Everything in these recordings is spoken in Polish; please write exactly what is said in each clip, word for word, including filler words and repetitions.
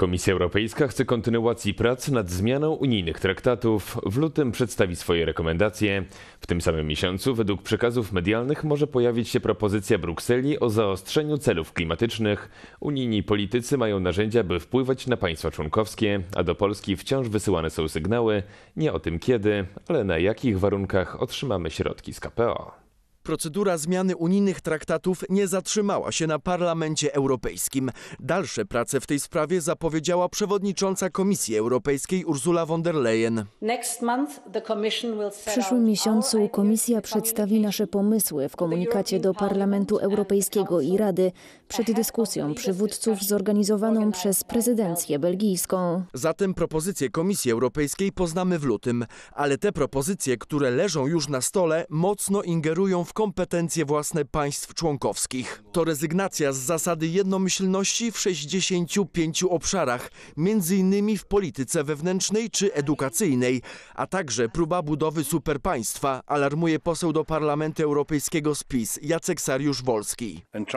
Komisja Europejska chce kontynuacji prac nad zmianą unijnych traktatów. W lutym przedstawi swoje rekomendacje. W tym samym miesiącu, według przekazów medialnych, może pojawić się propozycja Brukseli o zaostrzeniu celów klimatycznych. Unijni politycy mają narzędzia, by wpływać na państwa członkowskie, a do Polski wciąż wysyłane są sygnały nie o tym kiedy, ale na jakich warunkach otrzymamy środki z K P O. Procedura zmiany unijnych traktatów nie zatrzymała się na Parlamencie Europejskim. Dalsze prace w tej sprawie zapowiedziała przewodnicząca Komisji Europejskiej Ursula von der Leyen. W przyszłym miesiącu Komisja przedstawi nasze pomysły w komunikacie do Parlamentu Europejskiego i Rady przed dyskusją przywódców zorganizowaną przez prezydencję belgijską. Zatem propozycje Komisji Europejskiej poznamy w lutym, ale te propozycje, które leżą już na stole, mocno ingerują w w kompetencje własne państw członkowskich. To rezygnacja z zasady jednomyślności w sześćdziesięciu pięciu obszarach, między innymi w polityce wewnętrznej czy edukacyjnej, a także próba budowy superpaństwa, alarmuje poseł do Parlamentu Europejskiego z PiS Jacek Sariusz-Wolski.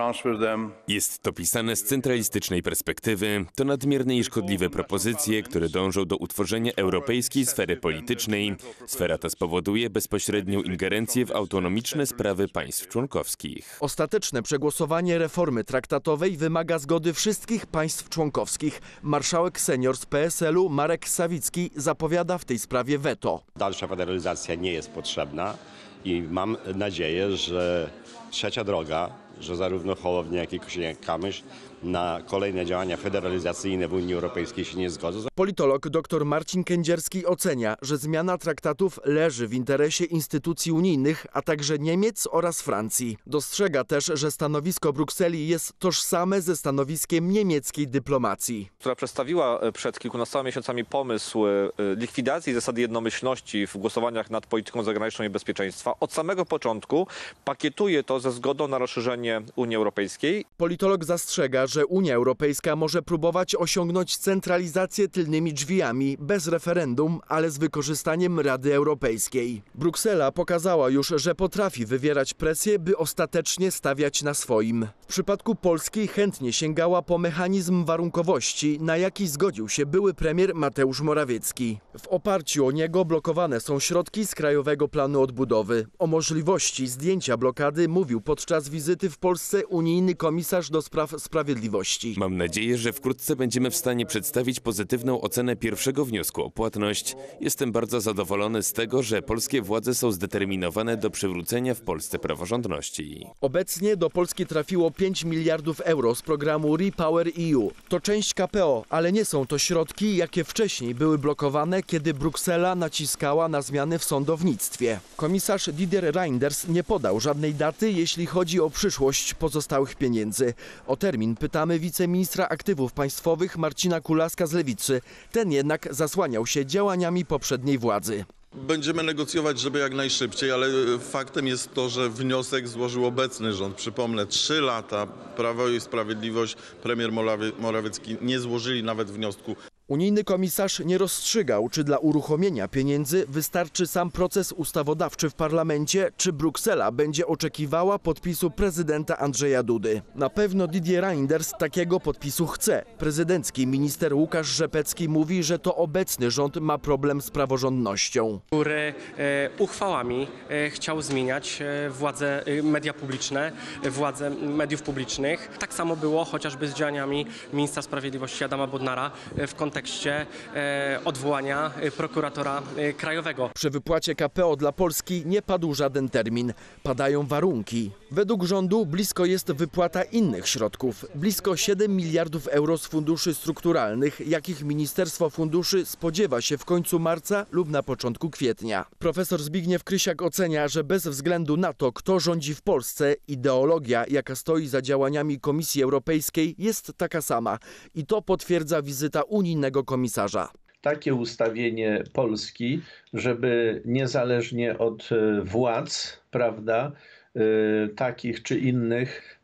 Jest to pisane z centralistycznej perspektywy. To nadmierne i szkodliwe propozycje, które dążą do utworzenia europejskiej sfery politycznej. Sfera ta spowoduje bezpośrednią ingerencję w autonomiczne sprawy sprawy państw członkowskich. Ostateczne przegłosowanie reformy traktatowej wymaga zgody wszystkich państw członkowskich. Marszałek senior z P S L u Marek Sawicki zapowiada w tej sprawie weto. Dalsza federalizacja nie jest potrzebna i mam nadzieję, że trzecia droga, że zarówno Hołownia, jak i Kosiniak-Kamysz na kolejne działania federalizacyjne w Unii Europejskiej się nie zgodzą. Politolog dr Marcin Kędzierski ocenia, że zmiana traktatów leży w interesie instytucji unijnych, a także Niemiec oraz Francji. Dostrzega też, że stanowisko Brukseli jest tożsame ze stanowiskiem niemieckiej dyplomacji. Która przedstawiła przed kilkunastoma miesiącami pomysł likwidacji zasady jednomyślności w głosowaniach nad polityką zagraniczną i bezpieczeństwa. Od samego początku pakietuje to ze zgodą na rozszerzenie Unii Europejskiej. Politolog zastrzega, że Unia Europejska może próbować osiągnąć centralizację tylnymi drzwiami, bez referendum, ale z wykorzystaniem Rady Europejskiej. Bruksela pokazała już, że potrafi wywierać presję, by ostatecznie stawiać na swoim. W przypadku Polski chętnie sięgała po mechanizm warunkowości, na jaki zgodził się były premier Mateusz Morawiecki. W oparciu o niego blokowane są środki z Krajowego Planu Odbudowy. O możliwości zdjęcia blokady mówił podczas wizyty w Polsce unijny komisarz do spraw sprawiedliwości. Mam nadzieję, że wkrótce będziemy w stanie przedstawić pozytywną ocenę pierwszego wniosku o płatność. Jestem bardzo zadowolony z tego, że polskie władze są zdeterminowane do przywrócenia w Polsce praworządności. Obecnie do Polski trafiło pięć miliardów euro z programu Repower E U. To część K P O, ale nie są to środki, jakie wcześniej były blokowane, kiedy Bruksela naciskała na zmiany w sądownictwie. Komisarz Didier Reynders nie podał żadnej daty, jeśli chodzi o przyszłość pozostałych pieniędzy. O termin pytamy wiceministra aktywów państwowych Marcina Kulaska z Lewicy. Ten jednak zasłaniał się działaniami poprzedniej władzy. Będziemy negocjować, żeby jak najszybciej, ale faktem jest to, że wniosek złożył obecny rząd. Przypomnę, trzy lata Prawo i Sprawiedliwość, premier Morawiecki nie złożyli nawet wniosku. Unijny komisarz nie rozstrzygał, czy dla uruchomienia pieniędzy wystarczy sam proces ustawodawczy w parlamencie, czy Bruksela będzie oczekiwała podpisu prezydenta Andrzeja Dudy. Na pewno Didier Reynders takiego podpisu chce. Prezydencki minister Łukasz Rzepecki mówi, że to obecny rząd ma problem z praworządnością. Który e, uchwałami e, chciał zmieniać e, władze e, media publiczne, e, władze mediów publicznych. Tak samo było chociażby z działaniami ministra sprawiedliwości Adama Bodnara e, w kontekście kontekście e, odwołania e, prokuratora e, krajowego. Przy wypłacie K P O dla Polski nie padł żaden termin. Padają warunki. Według rządu blisko jest wypłata innych środków. Blisko siedem miliardów euro z funduszy strukturalnych, jakich Ministerstwo Funduszy spodziewa się w końcu marca lub na początku kwietnia. Profesor Zbigniew Krysiak ocenia, że bez względu na to, kto rządzi w Polsce, ideologia, jaka stoi za działaniami Komisji Europejskiej, jest taka sama. I to potwierdza wizyta unijnego komisarza. Takie ustawienie Polski, żeby niezależnie od władz, prawda, takich czy innych,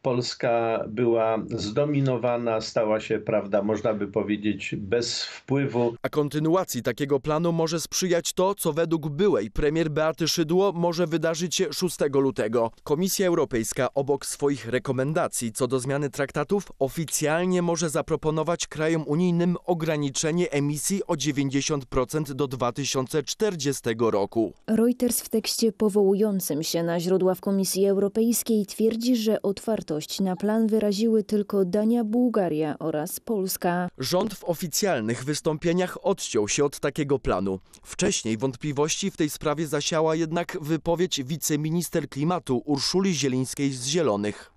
Polska była zdominowana, stała się, prawda, można by powiedzieć, bez wpływu. A kontynuacji takiego planu może sprzyjać to, co według byłej premier Beaty Szydło może wydarzyć się szóstego lutego. Komisja Europejska obok swoich rekomendacji co do zmiany traktatów oficjalnie może zaproponować krajom unijnym ograniczenie emisji o dziewięćdziesiąt procent do dwa tysiące czterdziestego roku. Reuters w tekście powołującym się na źródła w Komisji Europejskiej twierdzi, że otwartość na plan wyraziły tylko Dania, Bułgaria oraz Polska. Rząd w oficjalnych wystąpieniach odciął się od takiego planu. Wcześniej wątpliwości w tej sprawie zasiała jednak wypowiedź wiceminister klimatu Urszuli Zielińskiej z Zielonych.